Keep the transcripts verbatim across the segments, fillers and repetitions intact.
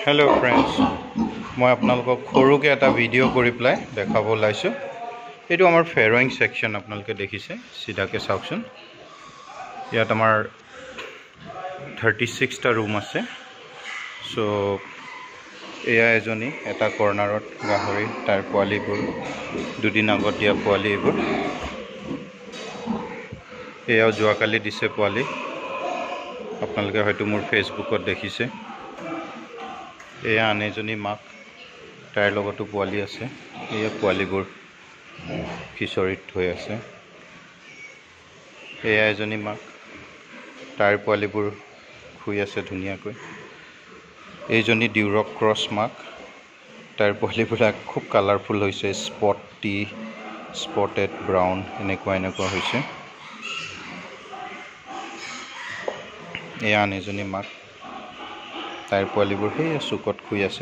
Hello friends, मैं आपनालोকক सरुके एटा video करि पेलाय देखाब ओलाइছো। एटु आमार फेरोइंग सेक्शन आपनालोके देखिसे सिधाके चाওকচোন। यात आमार थर्टी सिक्स टा रूम आछे। सो एया एजनी एटा कर्नारत गाहरी तार पोवालिबुर दुदिन आगत दिया पोवाली एबुर एया जोवाकाली दिसे पोवाली आपनालोके हयतो मोर फेसबुकत देखिसे। एया आनेजनी माक तार लगतो पोवाली आछे। एया पोवालिबुर किशोरीत হৈ আছে। एया एजनी माक तार पोवालिबुर শুই আছে ধুনিয়াকৈ। এইজনী ডিউৰক ক্ৰস মাক तार पोवालिबुर खूब कालारफुल হৈছে, स्पटी स्पटेड ब्राउन এনেকুৱা এনেকুৱা হৈছে। एया आनेजनी माक तार पोवालिबुर हे सुकत শুই আছে।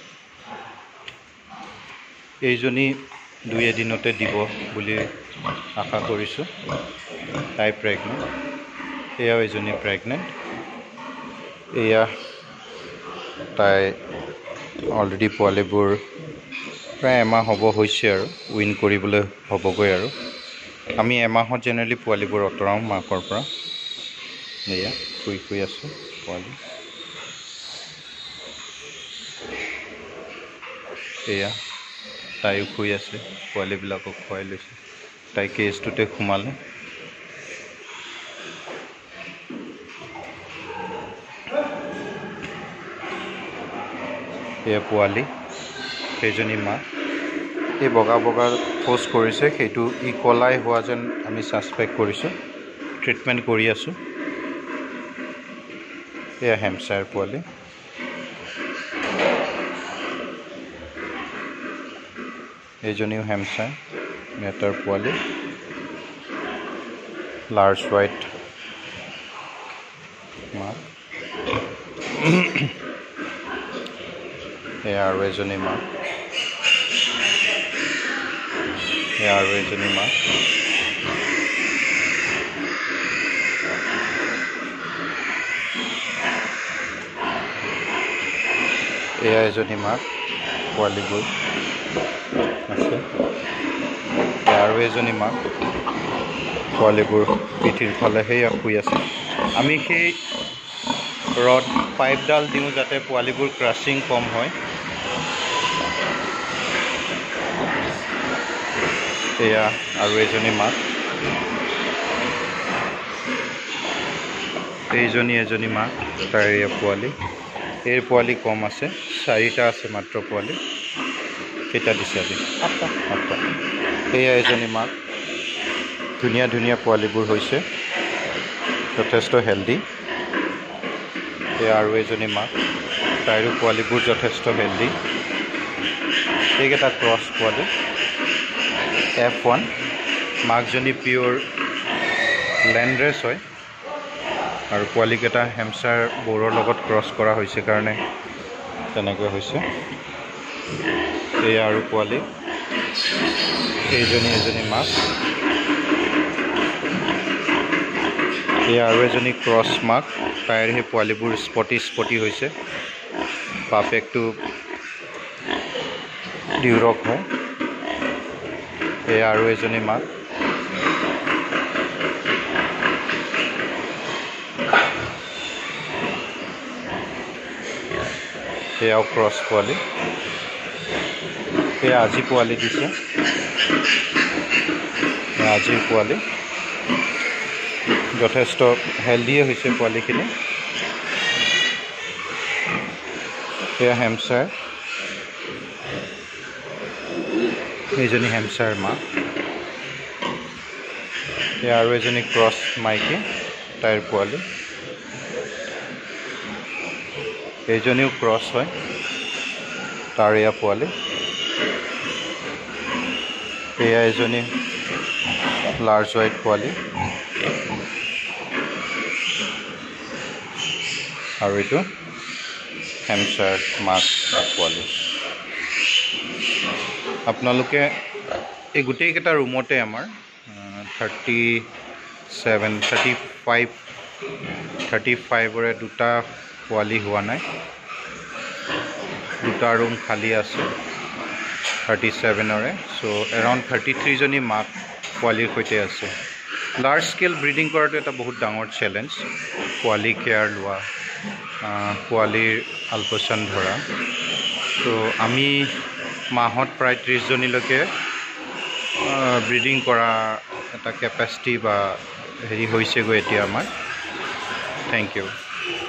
এইজনী দুই এদিনতে দিব বুলি আশা কৰিছো। তাই প্ৰেগনেন্ট। এয়া এইজনী প্ৰেগনেন্ট। এয়া তাই অলৰেডি পোৱালিবোৰ প্ৰায় এমাহ হ'ব হৈছে আৰু উইন কৰিবলৈ হ'বগৈ আৰু আমি এমাহত জেনেৰেলি পোৱালিবোৰ অতৰাও মাকৰ পৰা। এয়া শুই শুই আছে পোৱালি। এয়া তাইও শুই আছে, পোৱালিবিলাকক খুৱাই লৈছে। তাই কেজটোতে সোমালে। এয়া পোৱালি, সেইজনী মা। এই বগা বগা পোষ্ট কৰিছে, সেইটো ই কলাই হোৱা যেন আমি সাসপেক্ট কৰিছোঁ। ট্ৰিটমেণ্ট কৰি আছোঁ। এয়া হেমচায়াৰ পোৱালি। এইজনীও হেমচায়াৰ, নেটাৰ পোৱালি। লাৰ্জ হোৱাইট মা। এয়া আৰু এজনী মা। এয়া আৰু এজনী মা। এয়া এজনী মা, পোৱালিবোৰ আছে। আৰু এজনী মা, পোৱালিবোৰ পিঠিৰ ফালে সেয়া শুই আছে। আমি সেই ৰড পাইপডাল দিওঁ যাতে পোৱালিবোৰ ক্ৰাছিং কম হয়। এয়া আৰু এজনী মা। এইজনী এজনী মা, তার এয়া পোৱালি। এই পোৱালি কম আছে, চাৰিটা আছে মাত্ৰ পোৱালি। কেইটা দিছে আজি? আঠটা আঠটা। এয়া এজনী মাক। ধুনীয়া ধুনীয়া পোৱালিবোৰ হৈছে, যথেষ্ট হেল্ডি। এয়া আৰু এজনী মাক, তাইৰো পোৱালিবোৰ যথেষ্ট হেল্ডি। এইকেইটা ক্ৰছ পোৱালি। F one. মাকজনী পিয়'ৰ লেণ্ডৰেছ হয় আৰু পোৱালিকেইটা হেমচাৰ বৰৰ লগত ক্ৰছ কৰা হৈছে কাৰণে তেনেকৈ হৈছে। এয়া আৰু পোৱালি। এইজনী এজনী মাক। এয়া আৰু এজনী ক্ৰছ মাক। তাইৰ সেই পোৱালিবোৰ স্পটি স্পটি হৈছে। বাপেকটো ডিউৰক হয়। এয়া আৰু এজনী মাক। এয়াও ক্ৰছ পোৱালি। এয়া আজি পোৱালি দিছে। আজিৰ পোৱালি যথেষ্ট হেল্ডিয়ে হৈছে পোৱালিখিনি। এয়া হেমচায়াৰ। এইজনী হেমচায়াৰ মা। এয়া আৰু এজনী ক্ৰছ মাইকী, তাইৰ পোৱালি। এইজনীও ক্ৰছ হয়, তাৰ এয়া পোৱালি। এয়া এজনী লাৰ্জ হোৱাইট পোৱালি আৰু এইটো হেমচায়াৰ মাক পোৱালি। আপোনালোকে এই গোটেইকেইটা ৰুমতে আমাৰ thirty seven thirty five thirty ফাইভৰে দুটা পোৱালি হোৱা নাই। দুটা ৰুম খালী আছে থাৰ্টি ছেভেনৰে চ' এৰাউণ্ড থাৰ্টি থ্ৰীজনী মাক পোৱালিৰ সৈতে আছে লাৰ্জ স্কেল ব্ৰিডিং কৰাটো এটা বহুত ডাঙৰ চেলেঞ্জ পোৱালি কেয়াৰ লোৱা পোৱালিৰ আলপৈচান ধৰা চ' আমি মাহত প্ৰায় ত্ৰিছজনীলৈকে ব্ৰিডিং কৰা এটা কেপাচিটি বা হেৰি হৈছেগৈ এতিয়া আমাৰ থেংক ইউ